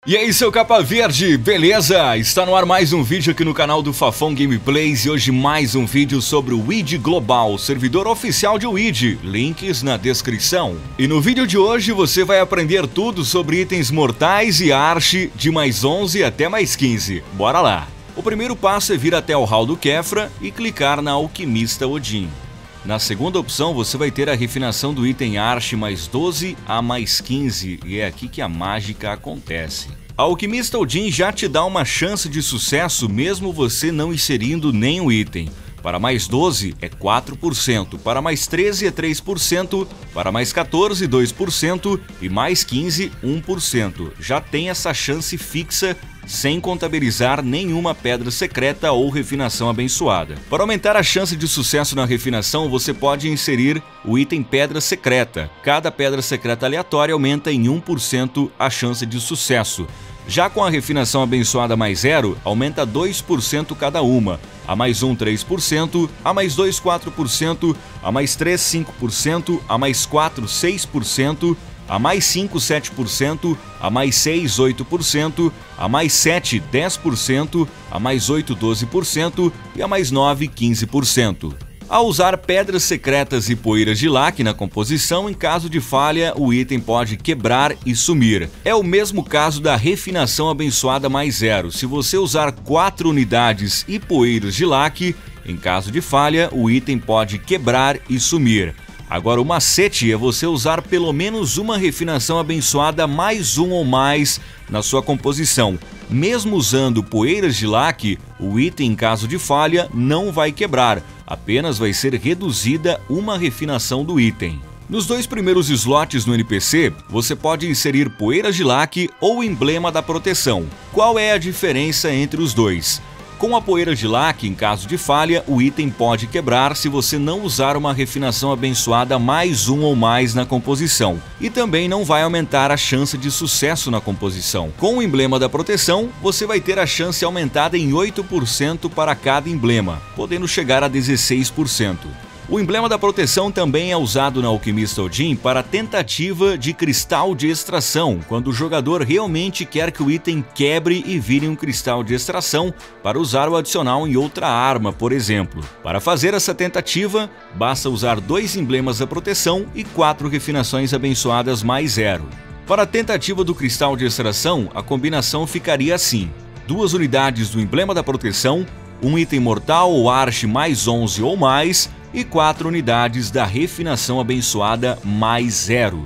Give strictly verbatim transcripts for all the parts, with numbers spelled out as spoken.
E aí, seu capa verde, beleza? Está no ar mais um vídeo aqui no canal do Fafão Gameplays e hoje mais um vídeo sobre o Weed Global, servidor oficial de Weed, links na descrição. E no vídeo de hoje você vai aprender tudo sobre itens mortais e Arche de mais onze até mais quinze. Bora lá! O primeiro passo é vir até o hall do Kefra e clicar na Alquimista Odin. Na segunda opção você vai ter a refinação do item Arche mais doze a mais quinze e é aqui que a mágica acontece. A Alquimista Odin já te dá uma chance de sucesso mesmo você não inserindo nenhum item. Para mais doze é quatro por cento, para mais treze é três por cento, para mais quatorze dois por cento e mais quinze um por cento. Já tem essa chance fixa sem contabilizar nenhuma pedra secreta ou refinação abençoada. Para aumentar a chance de sucesso na refinação, você pode inserir o item Pedra Secreta. Cada pedra secreta aleatória aumenta em um por cento a chance de sucesso. Já com a refinação abençoada mais zero, aumenta dois por cento cada uma. A mais um, três por cento, a mais dois, quatro por cento, a mais três, cinco por cento, a mais quatro, seis por cento, a mais cinco, sete por cento, a mais seis, oito por cento, a mais sete, dez por cento, a mais oito, doze por cento e a mais nove, quinze por cento. Ao usar pedras secretas e poeiras de laque na composição, em caso de falha, o item pode quebrar e sumir. É o mesmo caso da refinação abençoada mais zero. Se você usar quatro unidades e poeiras de laque, em caso de falha, o item pode quebrar e sumir. Agora o macete é você usar pelo menos uma refinação abençoada mais um ou mais na sua composição. Mesmo usando poeiras de laque, o item em caso de falha não vai quebrar, apenas vai ser reduzida uma refinação do item. Nos dois primeiros slots no N P C, você pode inserir poeiras de laque ou emblema da proteção. Qual é a diferença entre os dois? Com a poeira de laque, em caso de falha, o item pode quebrar se você não usar uma refinação abençoada mais um ou mais na composição. E também não vai aumentar a chance de sucesso na composição. Com o emblema da proteção, você vai ter a chance aumentada em oito por cento para cada emblema, podendo chegar a dezesseis por cento. O emblema da proteção também é usado na Alquimista Odin para tentativa de cristal de extração, quando o jogador realmente quer que o item quebre e vire um cristal de extração para usar o adicional em outra arma, por exemplo. Para fazer essa tentativa, basta usar dois emblemas da proteção e quatro refinações abençoadas mais zero. Para a tentativa do cristal de extração, a combinação ficaria assim: duas unidades do emblema da proteção, um item mortal ou Arche mais onze ou mais, e quatro unidades da refinação abençoada mais zero.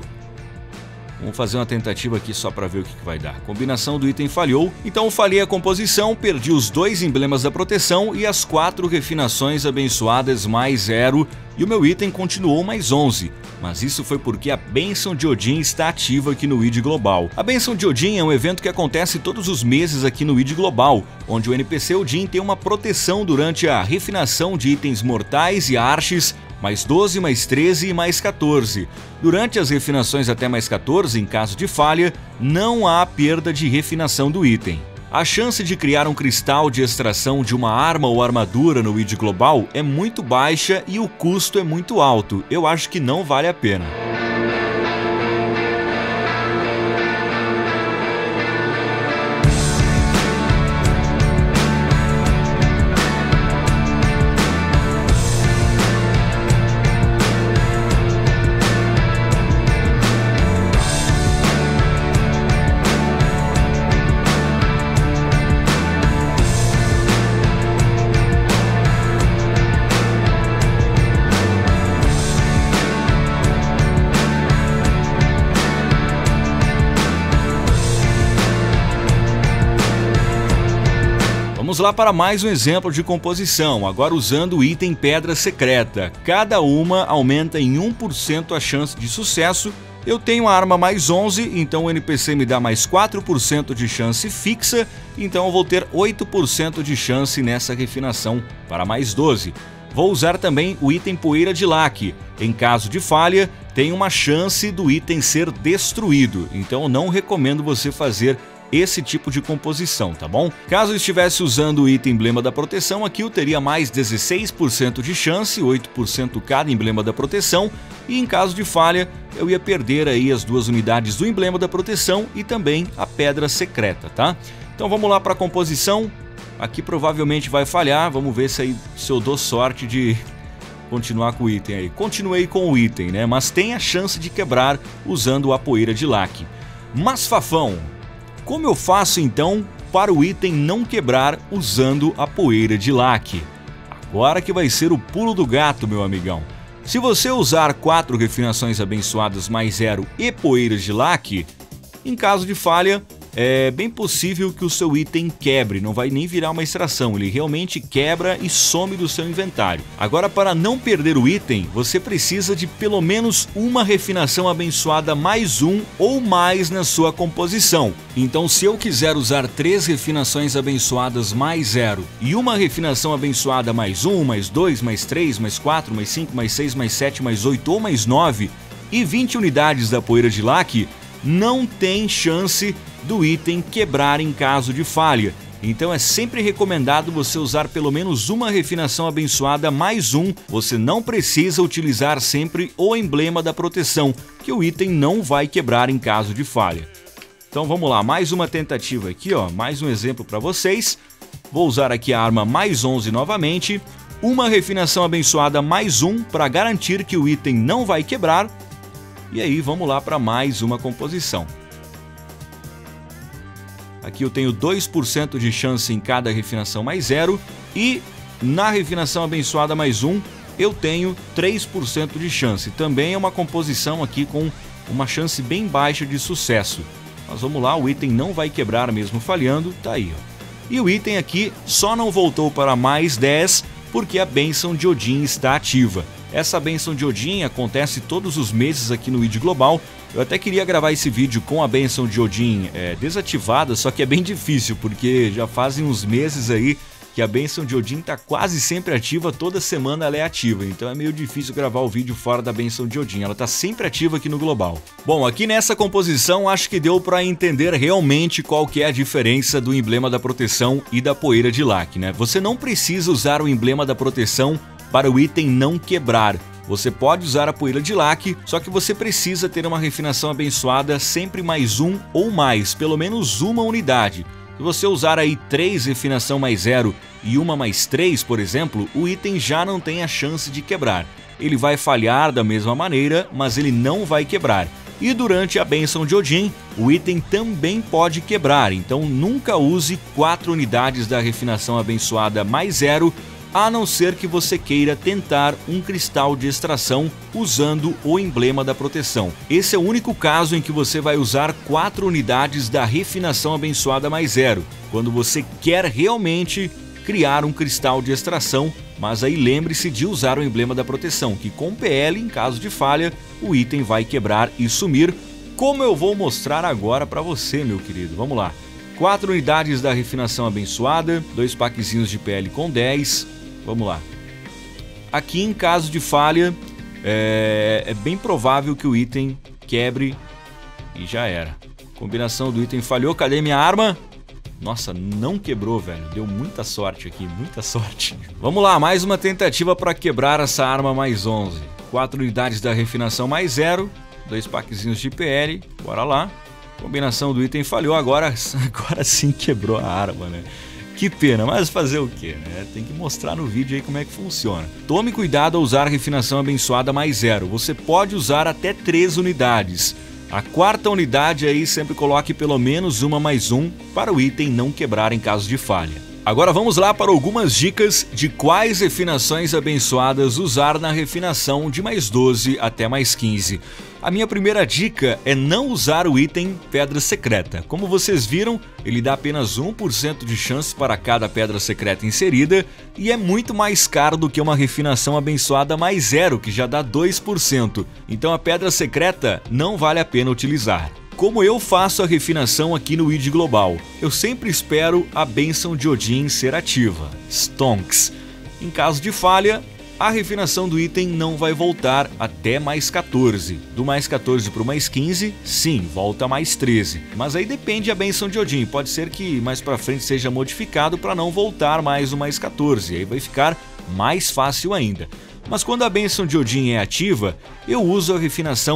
Vamos fazer uma tentativa aqui só para ver o que vai dar. A combinação do item falhou, então eu falhei a composição, perdi os dois emblemas da proteção e as quatro refinações abençoadas mais zero, e o meu item continuou mais onze. Mas isso foi porque a Bênção de Odin está ativa aqui no Weed Global. A Bênção de Odin é um evento que acontece todos os meses aqui no Weed Global, onde o N P C Odin tem uma proteção durante a refinação de itens mortais e arches, mais doze, mais treze e mais quatorze. Durante as refinações até mais quatorze, em caso de falha, não há perda de refinação do item. A chance de criar um cristal de extração de uma arma ou armadura no Weed Global é muito baixa e o custo é muito alto. Eu acho que não vale a pena. Vamos lá para mais um exemplo de composição, agora usando o item Pedra Secreta. Cada uma aumenta em um por cento a chance de sucesso. Eu tenho a arma mais onze, então o N P C me dá mais quatro por cento de chance fixa, então eu vou ter oito por cento de chance nessa refinação para mais doze. Vou usar também o item Poeira de Laque. Em caso de falha, tem uma chance do item ser destruído, então eu não recomendo você fazer esse tipo de composição, tá bom? Caso eu estivesse usando o item emblema da proteção, aqui eu teria mais dezesseis por cento de chance, oito por cento cada emblema da proteção, e em caso de falha, eu ia perder aí as duas unidades do emblema da proteção e também a pedra secreta, tá? Então vamos lá para a composição. Aqui provavelmente vai falhar, vamos ver se, aí, se eu dou sorte de continuar com o item aí. Continuei com o item, né? Mas tem a chance de quebrar usando a poeira de laque. Mas Fafão, como eu faço então para o item não quebrar usando a poeira de laque? Agora que vai ser o pulo do gato, meu amigão. Se você usar quatro refinações abençoadas mais zero e poeiras de laque, em caso de falha, é bem possível que o seu item quebre, não vai nem virar uma extração, ele realmente quebra e some do seu inventário. Agora, para não perder o item, você precisa de pelo menos uma refinação abençoada mais um ou mais na sua composição. Então, se eu quiser usar três refinações abençoadas mais zero e uma refinação abençoada mais um, mais dois, mais três, mais quatro, mais cinco, mais seis, mais sete, mais oito ou mais nove e vinte unidades da poeira de laque, não tem chance do item quebrar em caso de falha. Então é sempre recomendado você usar pelo menos uma refinação abençoada mais um. Você não precisa utilizar sempre o emblema da proteção, que o item não vai quebrar em caso de falha. Então vamos lá, mais uma tentativa aqui, ó, mais um exemplo para vocês. Vou usar aqui a arma mais onze novamente, uma refinação abençoada mais um para garantir que o item não vai quebrar. E aí vamos lá para mais uma composição. Aqui eu tenho dois por cento de chance em cada refinação mais zero e na refinação abençoada mais um eu tenho três por cento de chance. Também é uma composição aqui com uma chance bem baixa de sucesso. Mas vamos lá, o item não vai quebrar mesmo falhando, tá aí, ó. E o item aqui só não voltou para mais dez porque a bênção de Odin está ativa. Essa bênção de Odin acontece todos os meses aqui no W I D Global. Eu até queria gravar esse vídeo com a bênção de Odin é, desativada, só que é bem difícil, porque já fazem uns meses aí que a bênção de Odin está quase sempre ativa, toda semana ela é ativa, então é meio difícil gravar o vídeo fora da bênção de Odin, ela está sempre ativa aqui no Global. Bom, aqui nessa composição acho que deu para entender realmente qual que é a diferença do emblema da proteção e da poeira de laque, né? Você não precisa usar o emblema da proteção para o item não quebrar. Você pode usar a poeira de laque, só que você precisa ter uma refinação abençoada sempre mais um ou mais, pelo menos uma unidade. Se você usar aí três refinação mais zero e uma mais três, por exemplo, o item já não tem a chance de quebrar. Ele vai falhar da mesma maneira, mas ele não vai quebrar. E durante a bênção de Odin, o item também pode quebrar, então nunca use quatro unidades da refinação abençoada mais zero, a não ser que você queira tentar um cristal de extração usando o emblema da proteção. Esse é o único caso em que você vai usar quatro unidades da refinação abençoada mais zero, quando você quer realmente criar um cristal de extração, mas aí lembre-se de usar o emblema da proteção, que com P L, em caso de falha, o item vai quebrar e sumir, como eu vou mostrar agora para você, meu querido. Vamos lá. quatro unidades da refinação abençoada, dois packzinhos de P L com dez. Vamos lá. Aqui, em caso de falha, é, é bem provável que o item quebre e já era. Combinação do item falhou. Cadê minha arma? Nossa, não quebrou, velho. Deu muita sorte aqui, muita sorte. Vamos lá, mais uma tentativa para quebrar essa arma mais onze. quatro unidades da refinação mais zero, dois packzinhos de P L. Bora lá. Combinação do item falhou. Agora, agora sim quebrou a arma, né? Que pena, mas fazer o que, né? Tem que mostrar no vídeo aí como é que funciona. Tome cuidado ao usar a refinação abençoada mais zero. Você pode usar até três unidades. A quarta unidade aí sempre coloque pelo menos uma mais um para o item não quebrar em caso de falha. Agora vamos lá para algumas dicas de quais refinações abençoadas usar na refinação de mais doze até mais quinze. A minha primeira dica é não usar o item Pedra Secreta. Como vocês viram, ele dá apenas um por cento de chance para cada Pedra Secreta inserida e é muito mais caro do que uma refinação abençoada mais zero, que já dá dois por cento. Então a Pedra Secreta não vale a pena utilizar. Como eu faço a refinação aqui no W I D Global? Eu sempre espero a bênção de Odin ser ativa, Stonks. Em caso de falha, a refinação do item não vai voltar até mais quatorze. Do mais quatorze para o mais quinze, sim, volta mais treze. Mas aí depende a bênção de Odin. Pode ser que mais para frente seja modificado para não voltar mais o mais quatorze. Aí vai ficar mais fácil ainda. Mas quando a bênção de Odin é ativa, eu uso a refinação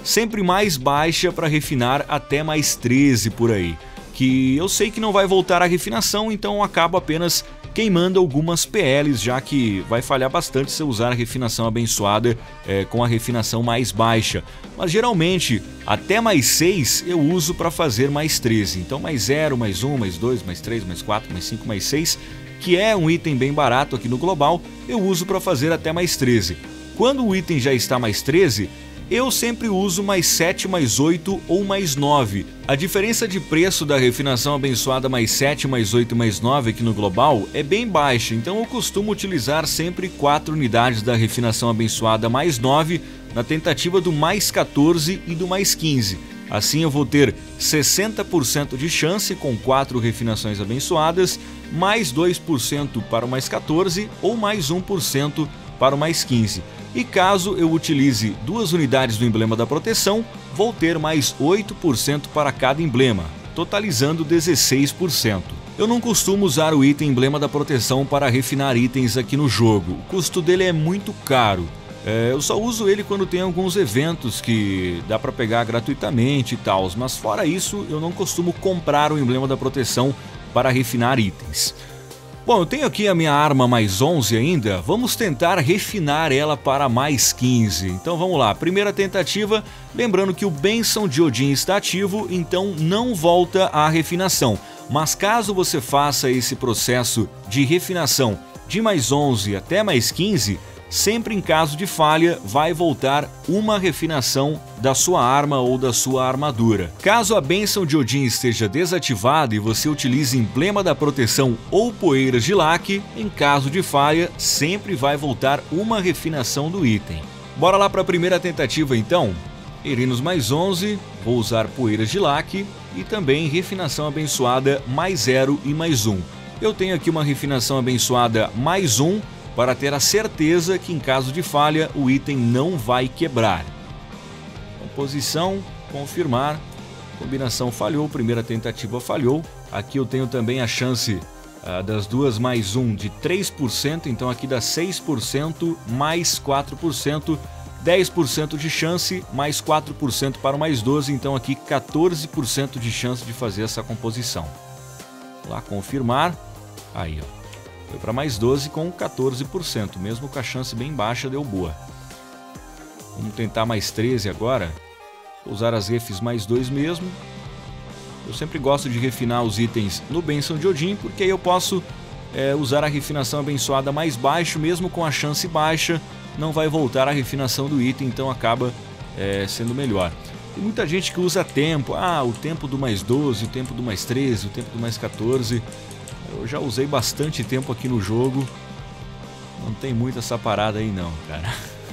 sempre mais baixa para refinar até mais treze por aí. Que eu sei que não vai voltar a refinação, então eu acabo apenas queimando algumas P Ls, já que vai falhar bastante se eu usar a refinação abençoada é, com a refinação mais baixa. Mas geralmente, até mais seis eu uso para fazer mais treze. Então mais zero, mais um, mais dois, mais três, mais quatro, mais cinco, mais seis, que é um item bem barato aqui no Global, eu uso para fazer até mais treze. Quando o item já está mais treze, eu sempre uso mais sete, mais oito ou mais nove. A diferença de preço da refinação abençoada mais sete, mais oito, mais nove aqui no Global é bem baixa, então eu costumo utilizar sempre quatro unidades da refinação abençoada mais nove na tentativa do mais quatorze e do mais quinze. Assim eu vou ter sessenta por cento de chance com quatro refinações abençoadas, mais dois por cento para o mais quatorze ou mais um por cento para o mais quinze. E caso eu utilize duas unidades do emblema da proteção, vou ter mais oito por cento para cada emblema, totalizando dezesseis por cento. Eu não costumo usar o item emblema da proteção para refinar itens aqui no jogo, o custo dele é muito caro. É, eu só uso ele quando tem alguns eventos que dá para pegar gratuitamente e tal, mas fora isso eu não costumo comprar o emblema da proteção para refinar itens. Bom, eu tenho aqui a minha arma mais onze ainda, vamos tentar refinar ela para mais quinze. Então vamos lá, primeira tentativa, lembrando que o Bênção de Odin está ativo, então não volta à refinação. Mas caso você faça esse processo de refinação de mais onze até mais quinze, sempre em caso de falha vai voltar uma refinação da sua arma ou da sua armadura. Caso a Bênção de Odin esteja desativada e você utilize emblema da proteção ou poeiras de laque, em caso de falha sempre vai voltar uma refinação do item. Bora lá para a primeira tentativa então. Erinos mais onze, vou usar poeiras de laque e também refinação abençoada mais zero e mais um. Eu tenho aqui uma refinação abençoada mais um, para ter a certeza que em caso de falha o item não vai quebrar. Composição, confirmar, combinação falhou, primeira tentativa falhou. Aqui eu tenho também a chance uh, das duas mais um de três por cento, então aqui dá seis por cento mais quatro por cento, dez por cento de chance mais quatro por cento para o mais doze, então aqui quatorze por cento de chance de fazer essa composição. Vou lá confirmar, aí ó. Foi para mais doze com quatorze por cento, mesmo com a chance bem baixa deu boa. Vamos tentar mais treze agora. Vou usar as refs mais dois mesmo. Eu sempre gosto de refinar os itens no Bênção de Odin, porque aí eu posso é, usar a refinação abençoada mais baixo, mesmo com a chance baixa, não vai voltar a refinação do item, então acaba é, sendo melhor. Tem muita gente que usa tempo, ah, o tempo do mais doze, o tempo do mais treze, o tempo do mais quatorze... Eu já usei bastante tempo aqui no jogo, não tem muito essa parada aí não, cara.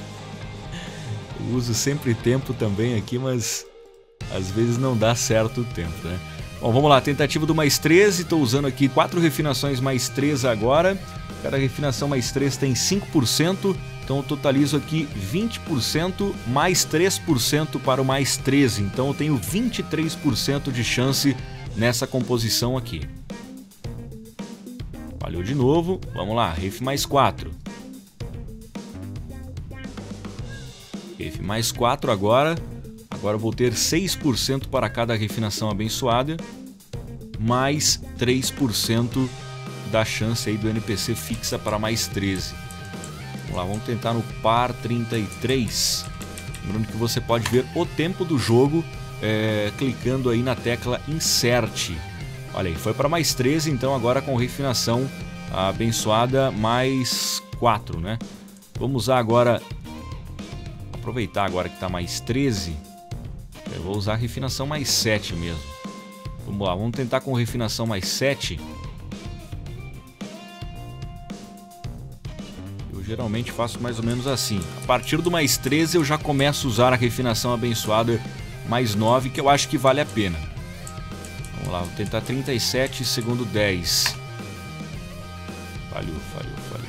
Eu uso sempre tempo também aqui, mas às vezes não dá certo o tempo, né? Bom, vamos lá, tentativa do mais treze, estou usando aqui quatro refinações mais três agora. Cada refinação mais três tem cinco por cento, então eu totalizo aqui vinte por cento mais três por cento para o mais treze, então eu tenho vinte e três por cento de chance nessa composição aqui. Falhou de novo, vamos lá, ref mais quatro. Ref mais quatro agora. Agora eu vou ter seis por cento para cada refinação abençoada, mais três por cento da chance aí do N P C fixa para mais treze. Vamos lá, vamos tentar no par trinta e três. Lembrando que você pode ver o tempo do jogo é, clicando aí na tecla Insert. Olha aí, foi para mais treze, então agora com refinação abençoada mais quatro, né? Vamos usar agora, aproveitar agora que está mais treze, eu vou usar a refinação mais sete mesmo. Vamos lá, vamos tentar com refinação mais sete. Eu geralmente faço mais ou menos assim. A partir do mais treze eu já começo a usar a refinação abençoada mais nove, que eu acho que vale a pena. Vamos lá, vou tentar trinta e sete segundo dez. Falhou, falhou, falhou.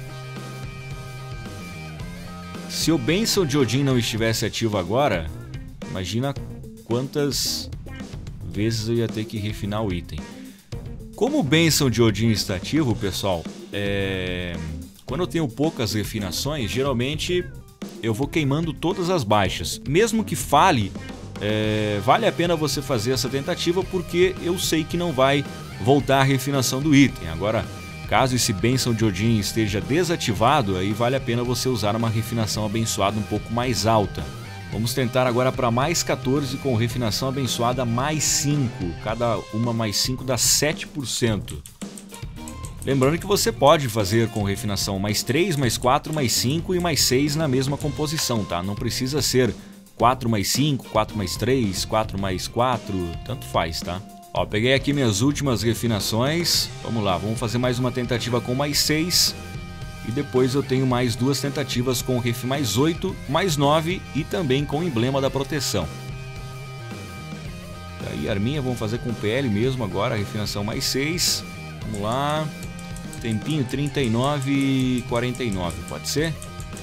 Se o Bênção de Odin não estivesse ativo agora, imagina quantas vezes eu ia ter que refinar o item. Como o Bênção de Odin está ativo, pessoal, é... quando eu tenho poucas refinações, geralmente eu vou queimando todas as baixas. Mesmo que falhe, é, vale a pena você fazer essa tentativa, porque eu sei que não vai voltar a refinação do item. Agora, caso esse Bênção de Odin esteja desativado, aí vale a pena você usar uma refinação abençoada um pouco mais alta. Vamos tentar agora para mais quatorze com refinação abençoada mais cinco. Cada uma mais cinco dá sete por cento. Lembrando que você pode fazer com refinação mais três, mais quatro, mais cinco e mais seis na mesma composição, tá? Não precisa ser quatro mais cinco, quatro mais três, quatro mais quatro, tanto faz, tá? Ó, peguei aqui minhas últimas refinações. Vamos lá, vamos fazer mais uma tentativa com mais seis. E depois eu tenho mais duas tentativas com ref mais oito, mais nove e também com o emblema da proteção. Daí arminha, vamos fazer com P L mesmo agora, refinação mais seis. Vamos lá. Tempinho trinta e nove e quarenta e nove, pode ser?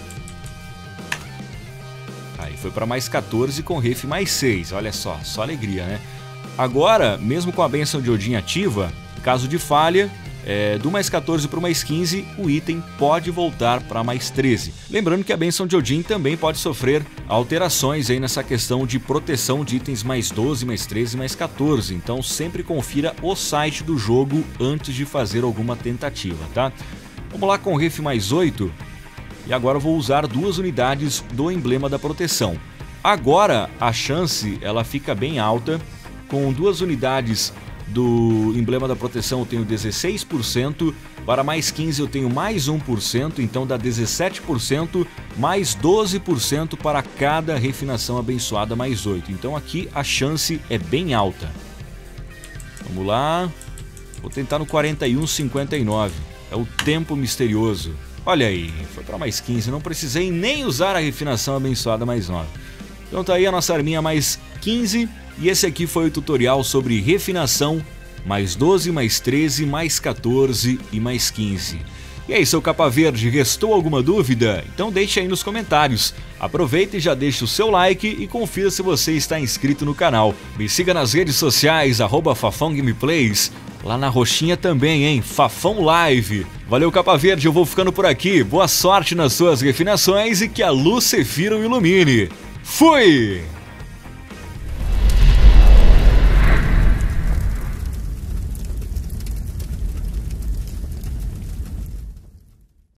Aí foi para mais quatorze com ref mais seis, olha só, só alegria, né? Agora, mesmo com a Bênção de Odin ativa, em caso de falha, é, do mais quatorze para o mais quinze, o item pode voltar para mais treze. Lembrando que a Bênção de Odin também pode sofrer alterações aí nessa questão de proteção de itens mais doze, mais treze, mais quatorze. Então sempre confira o site do jogo antes de fazer alguma tentativa, tá? Vamos lá com ref mais oito. E agora eu vou usar duas unidades do emblema da proteção. Agora a chance ela fica bem alta. Com duas unidades do emblema da proteção eu tenho dezesseis por cento, para mais quinze eu tenho mais um por cento, então dá dezessete por cento, mais doze por cento para cada refinação abençoada mais oito. Então aqui a chance é bem alta. Vamos lá, vou tentar no quarenta e um cinquenta e nove, é o tempo misterioso. Olha aí, foi para mais quinze, não precisei nem usar a refinação abençoada mais nove. Então tá aí a nossa arminha mais quinze. E esse aqui foi o tutorial sobre refinação, mais doze, mais treze, mais quatorze e mais quinze. E aí, seu capa verde, restou alguma dúvida? Então deixe aí nos comentários. Aproveita e já deixa o seu like e confira se você está inscrito no canal. Me siga nas redes sociais, arroba Fafão Gameplays. Lá na roxinha também, hein? Fafão Live. Valeu, capa verde, eu vou ficando por aqui. Boa sorte nas suas refinações e que a luz Cefiro ilumine. Fui!